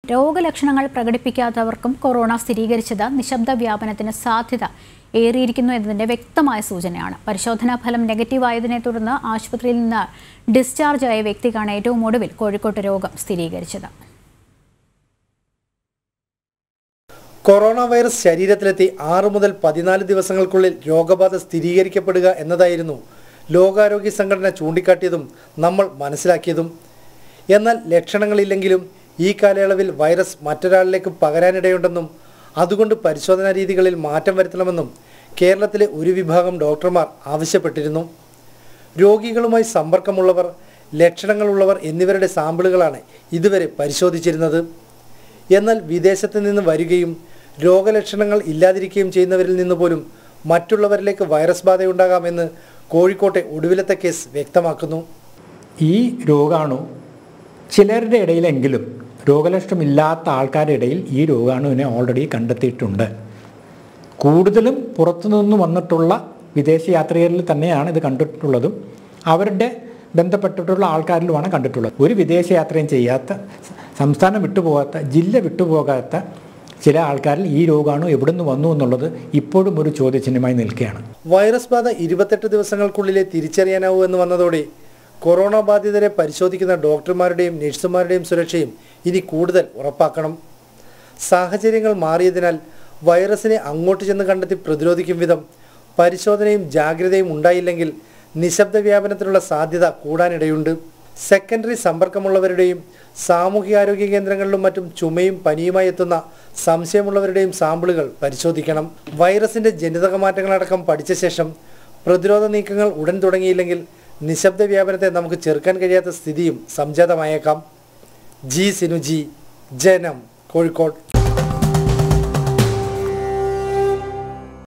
രോഗലക്ഷണങ്ങൾ പ്രകടിപ്പിക്കാത്തവർക്കും കൊറോണ സ്ഥിരീകരിച്ചത് നിശബ്ദ വ്യാപനത്തിന് സാധ്യത ഏറിയിരിക്കുന്നു എന്നതിന്റെ വ്യക്തമായ സൂചനയാണ്. പരിശോധനാ ഫലം നെഗറ്റീവായതിനെ തുടർന്ന് ആശുപത്രിയിൽ നിന്ന് ഡിസ്ചാർജ് ആയ വ്യക്തിക്കാണ് ഏറ്റവും ഒടുവിൽ കോഴിക്കോട്ട് രോഗം സ്ഥിരീകരിച്ചത്. കൊറോണ വൈറസ് ശരീരത്തിലെത്തി 6 മുതൽ 14 ദിവസങ്ങൾക്കുള്ളിൽ രോഗബാധ സ്ഥിരീകരിക്കപ്പെടുക എന്നതായിരുന്നു ലോകാരോഗ്യ സംഘടന ചൂണ്ടിക്കാട്ടിയതും നമ്മൾ മനസ്സിലാക്കിയതും. എന്നാൽ ലക്ഷണങ്ങളില്ലെങ്കിലും ഈ കാലയളവിൽ വൈറസ് മറ്റൊരാളിലേക്ക് പകരാനിടയുണ്ടെന്നും അതുകൊണ്ട് പരിശോധനാ രീതികളിൽ മാറ്റം വരുത്തണമെന്നും കേരളത്തിലെ ഒരു വിഭാഗം ഡോക്ടർമാർ ആവശ്യപ്പെട്ടിരുന്നു. രോഗികളുമായി സമ്പർക്കമുള്ളവർ, ലക്ഷണങ്ങളുള്ളവർ എന്നിവരുടെ സാമ്പിളുകളാണ് ഇതുവരെ പരിശോധിച്ചിരുന്നത്. എന്നാൽ വിദേശത്ത് നിന്ന് വരികയും രോഗലക്ഷണങ്ങൾ ഇല്ലാതിരിക്കുകയും ചെയ്യുന്നവരിൽ നിന്ന് പോലും മറ്റുള്ളവരിലേക്ക് വൈറസ് ബാധയുണ്ടാകാമെന്ന് കോഴിക്കോട്ടെ ഒടുവിലത്തെ കേസ് വ്യക്തമാക്കുന്നു. ഈ രോഗാണു ചിലരുടെ ഇടയിലെങ്കിലും രോഗലക്ഷണമില്ലാത്ത ആൾക്കാരുടെ ഇടയിൽ ഈ രോഗാണുവിനെ ഓൾറെഡി കണ്ടെത്തിയിട്ടുണ്ട്. കൂടുതലും പുറത്തുനിന്ന് വന്നിട്ടുള്ള വിദേശ യാത്രികരിൽ തന്നെയാണ് ഇത് കണ്ടിട്ടുള്ളതും അവരുടെ ബന്ധപ്പെട്ടിട്ടുള്ള ആൾക്കാരിലുമാണ് കണ്ടിട്ടുള്ളത്. ഒരു വിദേശ യാത്രയും ചെയ്യാത്ത, സംസ്ഥാനം വിട്ടുപോകാത്ത, ജില്ല വിട്ടുപോകാത്ത ചില ആൾക്കാരിൽ ഈ രോഗാണു എവിടെ നിന്ന് വന്നു എന്നുള്ളത് ഇപ്പോഴും ഒരു ചോദ്യചിഹ്നമായി നിൽക്കുകയാണ്. വൈറസ് ബാധ 28 ദിവസങ്ങൾക്കുള്ളിലെ തിരിച്ചറിയാനാവൂ എന്ന് വന്നതോടെ കൊറോണ ബാധിതരെ പരിശോധിക്കുന്ന ഡോക്ടർമാരുടെയും നഴ്സുമാരുടെയും സുരക്ഷയും ഇനി കൂടുതൽ ഉറപ്പാക്കണം. സാഹചര്യങ്ങൾ മാറിയതിനാൽ വൈറസിനെ അങ്ങോട്ട് ചെന്ന് കണ്ടെത്തി പ്രതിരോധിക്കും വിധം പരിശോധനയും ജാഗ്രതയും ഉണ്ടായില്ലെങ്കിൽ നിശബ്ദ വ്യാപനത്തിനുള്ള സാധ്യത കൂടാനിടയുണ്ട്. സെക്കൻഡറി സമ്പർക്കമുള്ളവരുടെയും സാമൂഹികാരോഗ്യ കേന്ദ്രങ്ങളിലും മറ്റും ചുമയും പനിയുമായി എത്തുന്ന സംശയമുള്ളവരുടെയും സാമ്പിളുകൾ പരിശോധിക്കണം. വൈറസിന്റെ ജനിതക മാറ്റങ്ങളടക്കം പഠിച്ച ശേഷം പ്രതിരോധ നീക്കങ്ങൾ ഉടൻ തുടങ്ങിയില്ലെങ്കിൽ നിശബ്ദ വ്യാപനത്തെ നമുക്ക് ചെറുക്കാൻ കഴിയാത്ത സ്ഥിതിയും സംജാതമായേക്കാം. ജി സിനുജി, ജനം, കോഴിക്കോട്.